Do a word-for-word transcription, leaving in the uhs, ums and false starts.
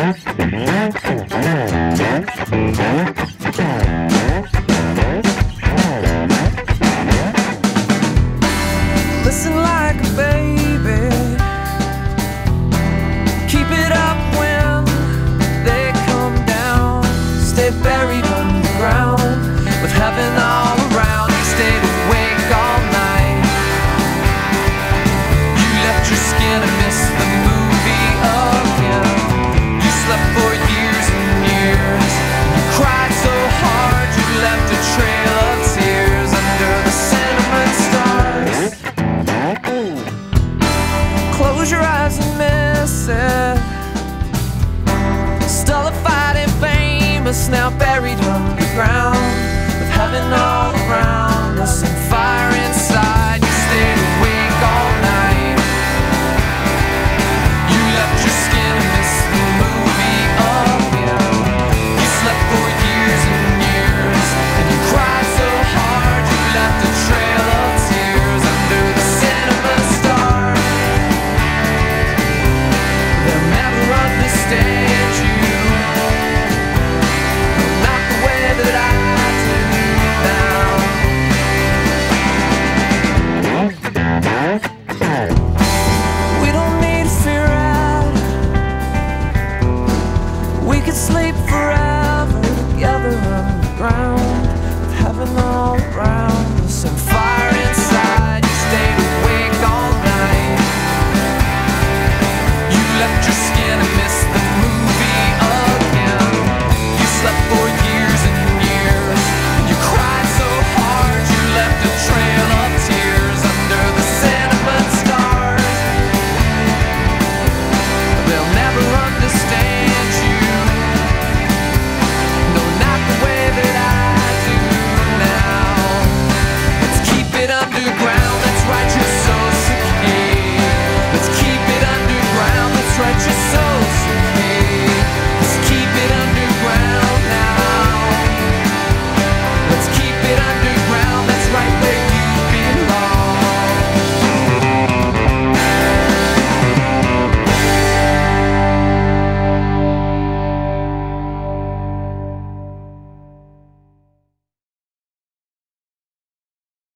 Listen like a baby, keep it up when they come down. Stay buried underground with heaven all around. You stayed awake all night, you left your skin and missed the movie again. You slept for years and years, you cried so hard you left a trail of tears under the cinnamon stars. Close your eyes and miss it. Stultified and famous, now buried underground with heaven all around us and fire inside. You stayed awake all night, you left your skin and missed the movie again. You slept for years and years, and you cried so hard you left a trail of tears under the cinema stars. They'll never understand you, not the way that I do now. We don't need to fear out, we could sleep forever together underground with heaven all around us and fire inside. You stayed awake all night, you left your skin and missed the movie again. You slept for years and years, and you cried so hard you left a trail of tears under the cinnamon stars. They'll never understand you, no, not the way that I do now. Let's keep it underground, let's write your